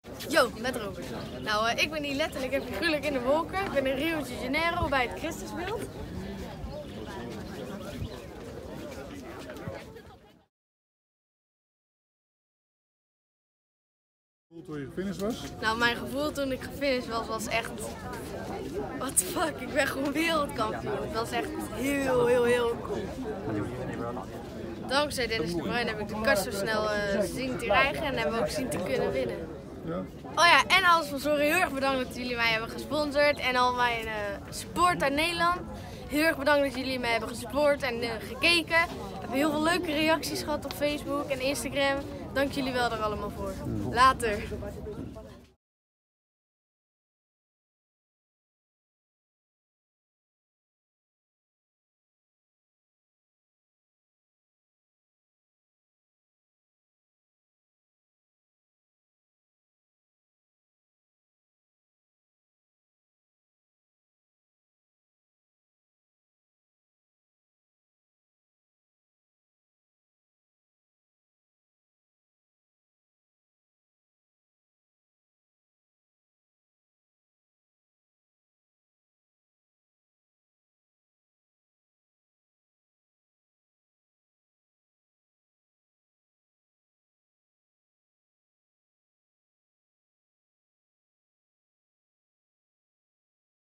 Yo, met Robert. Nou, ik ben hier letterlijk even gruwelijk in de wolken. Ik ben in Rio de Janeiro bij het Christusbeeld. Toen je gefinished was? Nou, mijn gevoel toen ik gefinished was echt... What the fuck, ik ben gewoon wereldkampioen. Het was echt heel cool. Dankzij Dennis de Bruin heb ik de kast zo snel zien te krijgen en hebben we ook zien te kunnen winnen. Ja. Oh ja, en alles van Sorry, heel erg bedankt dat jullie mij hebben gesponsord en al mijn support uit Nederland. Heel erg bedankt dat jullie mij hebben gesupport en gekeken. We hebben heel veel leuke reacties gehad op Facebook en Instagram. Dank jullie wel er allemaal voor. Later.